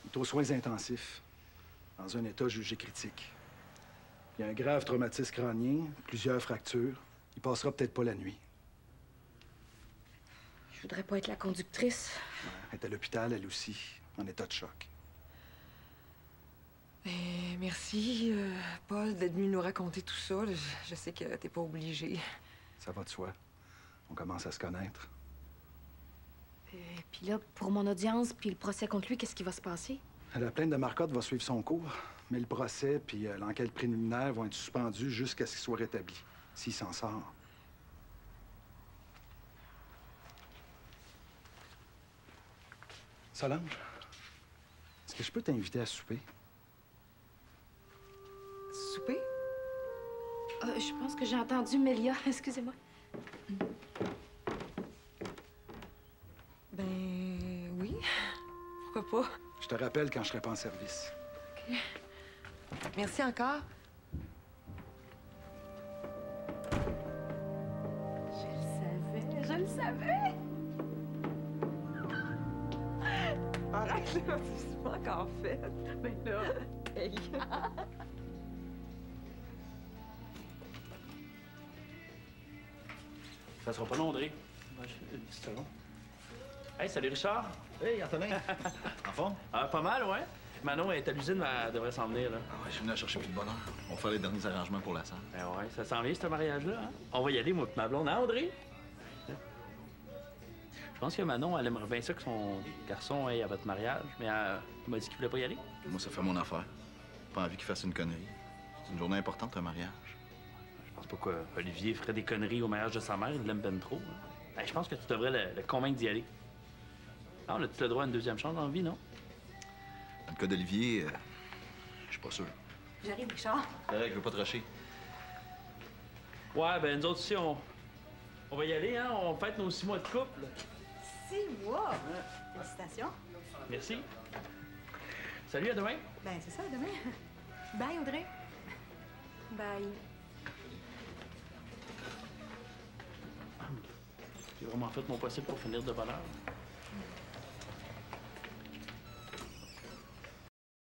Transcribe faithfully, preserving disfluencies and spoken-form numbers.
Il est aux soins intensifs, dans un état jugé critique. Il y a un grave traumatisme crânien, plusieurs fractures. Il passera peut-être pas la nuit. Je voudrais pas être la conductrice. Ouais, elle est à l'hôpital, elle aussi, en état de choc. Eh, merci, euh, Paul, d'être venu nous raconter tout ça. Je, je sais que t'es pas obligé. Ça va de soi. On commence à se connaître. Et puis là, pour mon audience puis le procès contre lui, qu'est-ce qui va se passer? La plainte de Marcotte va suivre son cours, mais le procès puis euh, l'enquête préliminaire vont être suspendus jusqu'à ce qu'il soit rétabli, s'il s'en sort. Solange, est-ce que je peux t'inviter à souper? Souper? Euh, je pense que j'ai entendu Mélia. Excusez-moi. Ben oui. Pourquoi pas? Je te rappelle quand je serai pas en service. OK. Merci encore. Je le savais, je le savais! Arrête, là, c'est pas encore fait. Ben là... Hey. Ça sera pas long, André. Une petite seconde. Hey, salut Richard. Hey, Antonin. En forme? Ah, pas mal, ouais. Manon est à l'usine, mais elle devrait s'en venir, là. Ah ouais, je suis venu la chercher plus de bonheur. On va faire les derniers arrangements pour la salle. Ben ouais, ça s'en vient, ce mariage-là, hein? On va y aller, moi et ma blonde, hein, André? Je pense que Manon, elle aimerait bien ça que son garçon aille à votre mariage, mais elle m'a dit qu'il voulait pas y aller. Moi, ça fait mon affaire. Pas envie qu'il fasse une connerie. C'est une journée importante, un mariage. Je pense pas qu'Olivier ferait des conneries au mariage de sa mère, il l'aime ben trop. Hein. Ben, je pense que tu devrais le, le convaincre d'y aller. Ah, on a-tu le droit à une deuxième chance dans la vie, non? Dans le cas d'Olivier, euh, je suis pas sûr. J'arrive, Richard. C'est vrai que je veux pas te rusher. Ouais, ben nous autres aussi, on, on va y aller, hein? On fête nos six mois de couple. Six mois? Félicitations. Merci. Salut, à demain. Ben, c'est ça, à demain. Bye, Audrey. Bye. J'ai vraiment fait mon possible pour finir de bonne heure.